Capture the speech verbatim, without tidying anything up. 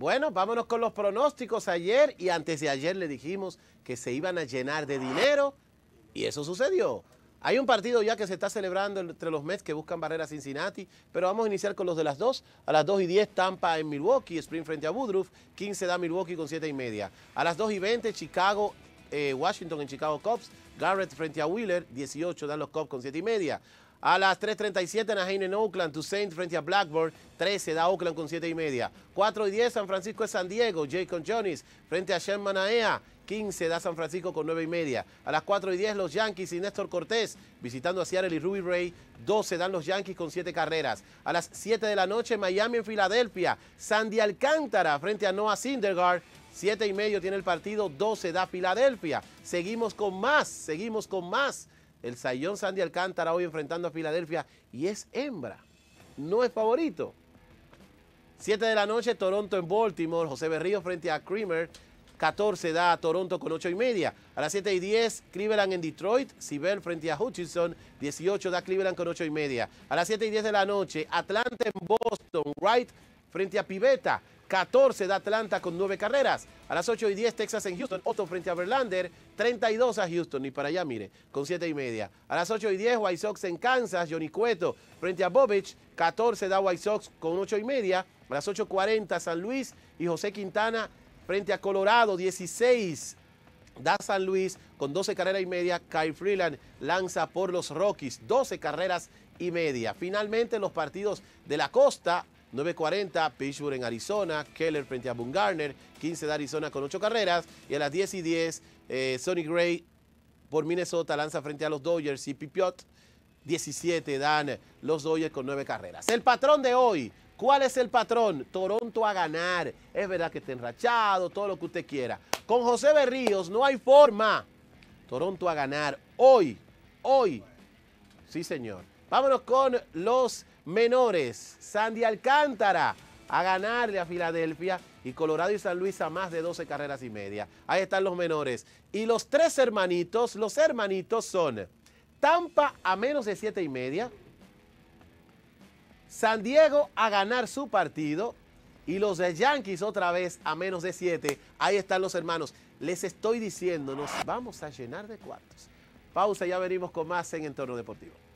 Bueno, vámonos con los pronósticos. Ayer y antes de ayer le dijimos que se iban a llenar de dinero y eso sucedió. Hay un partido ya que se está celebrando entre los Mets que buscan barrer a Cincinnati, pero vamos a iniciar con los de las dos. A las dos y diez, Tampa en Milwaukee, Spring frente a Woodruff, quince da Milwaukee con siete y media. A las dos y veinte, Chicago, eh, Washington en Chicago Cubs, Garrett frente a Wheeler, dieciocho dan los Cubs con siete y media. A las tres treinta y siete, Anaheim en Oakland, Toussaint frente a Blackburn, trece da Oakland con siete y media. cuatro y diez, San Francisco es San Diego, Jacob Jones frente a Shem Manaea, quince da San Francisco con nueve y media. A las cuatro y diez, los Yankees y Néstor Cortés visitando a Seattle y Ruby Ray, doce dan los Yankees con siete carreras. A las siete de la noche, Miami en Filadelfia, Sandy Alcántara frente a Noah Syndergaard, siete y medio tiene el partido, doce da Filadelfia. Seguimos con más, seguimos con más. El Sayón Sandy Alcántara hoy enfrentando a Filadelfia y es hembra, no es favorito. siete de la noche, Toronto en Baltimore, José Berrío frente a Creamer, catorce da Toronto con ocho y media. A las siete y diez, Cleveland en Detroit, Sibel frente a Hutchinson, dieciocho da Cleveland con ocho y media. A las siete y diez de la noche, Atlanta en Boston, Wright frente a Pivetta, catorce da Atlanta con nueve carreras. A las ocho y diez, Texas en Houston, Otto frente a Verlander, treinta y dos a Houston, y para allá, mire, con siete y media. A las ocho y diez, White Sox en Kansas, Johnny Cueto frente a Bobich, catorce da White Sox con ocho y media. A las ocho cuarenta, San Luis y José Quintana frente a Colorado, dieciséis da San Luis con doce carreras y media. Kyle Freeland lanza por los Rockies, doce carreras y media. Finalmente, los partidos de la costa, nueve cuarenta, Pittsburgh en Arizona, Keller frente a Bumgarner, quince de Arizona con ocho carreras, y a las diez y diez, eh, Sonny Gray por Minnesota lanza frente a los Dodgers y Pipiot, diecisiete dan los Dodgers con nueve carreras. El patrón de hoy, ¿cuál es el patrón? Toronto a ganar. Es verdad que está enrachado, todo lo que usted quiera. Con José Berríos no hay forma. Toronto a ganar hoy, hoy. Sí, señor. Vámonos con los menores. Sandy Alcántara a ganarle a Filadelfia y Colorado y San Luis a más de doce carreras y media. Ahí están los menores. Y los tres hermanitos, los hermanitos son Tampa a menos de siete y media, San Diego a ganar su partido y los de Yankees otra vez a menos de siete. Ahí están los hermanos. Les estoy diciendo, nos vamos a llenar de cuartos. Pausa, ya venimos con más en Entorno Deportivo.